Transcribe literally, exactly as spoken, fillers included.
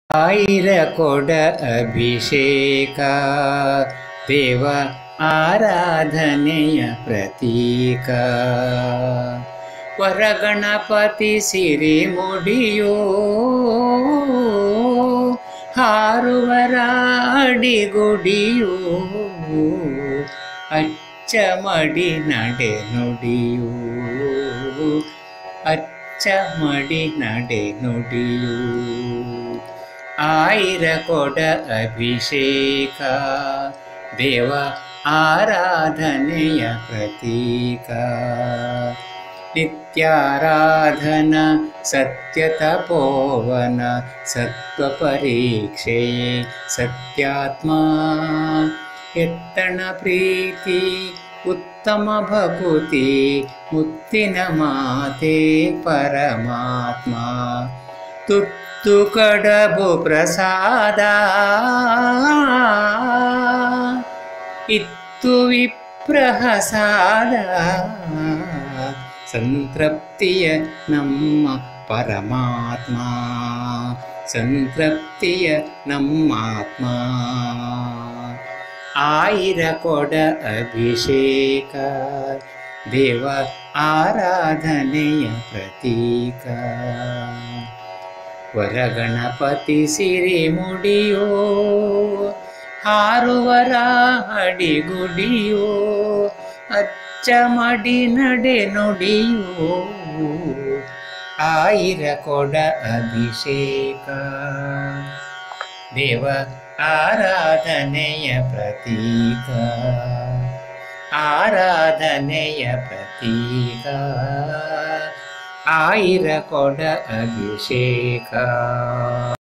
ಆಯಿರ ಕೊಡ ಅಭಿಷೇಕ ದೇವ ಆರಾಧನೆಯ ಪ್ರತೀಕ. ವರಗಣಪತಿ ಸಿರಿ ಮುಡಿಯೋ ಹಾರುವರ ಅಡಿಗುಡಿಯೋ ಅಚ್ಚ ಮಡಿ ನಡೆ ನುಡಿಯೋ ಅಚ್ಚ ಮಡಿ ನಡೆ ನುಡಿಯೋ. ಆಯಿರ ಕೊಡ ಅಭಿಷೇಕ ದೇವ ಆರಾಧನೆಯ ಪ್ರತೀಕ. ನಿತ್ಯಾರಾಧನ ಸತ್ಯ ತಪೋವನ ಸತ್ವ ಪರೀಕ್ಷೆಯೇ ಸತ್ಯಾತ್ಮ. ಎತ್ತಣ ಪ್ರೀತಿ ಉತ್ತಮ ಭಕುತಿ ಮುತ್ತಿನ ಮಾತೆ ಪರಮಾತ್ಮ. ತುತ್ತು ಕಡಬು ಪ್ರಸಾದ ಇತ್ತು ವಿಪ್ರಹಸಾದ. ಸಂತೃಪ್ತಿಯ ನಮ್ಮ ಪರಮಾತ್ಮ ಸಂತೃಪ್ತಿಯ ನಮ್ಮಾತ್ಮ. ಆಯಿರ ಕೊಡ ಅಭಿಷೇಕ ದೇವ ಆರಾಧನೆಯ ಪ್ರತೀಕ. ವರಗಣಪತಿ ಸಿರಿ ಮುಡಿಯೋ ಹಾರುವರ ಅಡಿಗುಡಿಯೋ ಅಚ್ಚ ಮಡಿ ನಡೆ ನುಡಿಯೋ. ಆಯಿರ ಕೊಡ ಅಭಿಷೇಕ ದೇವ ಆರಾಧನೆಯ ಪ್ರತೀಕ. ಆರಾಧನೆಯ ಪ್ರತೀಕ ಆಯಿರ ಕೊಡ ಅಭಿಷೇಕ.